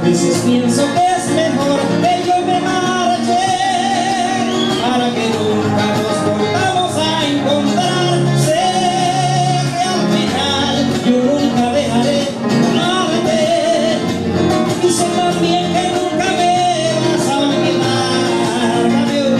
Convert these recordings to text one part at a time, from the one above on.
veces pienso que es mejor que yo me marche para que nunca nos volvamos a encontrar. Sé que al final yo nunca dejaré de amarte y sé también que nunca me vas a olvidar. Adiós.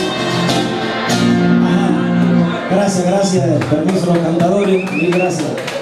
Gracias, permiso a los cantadores, mil gracias.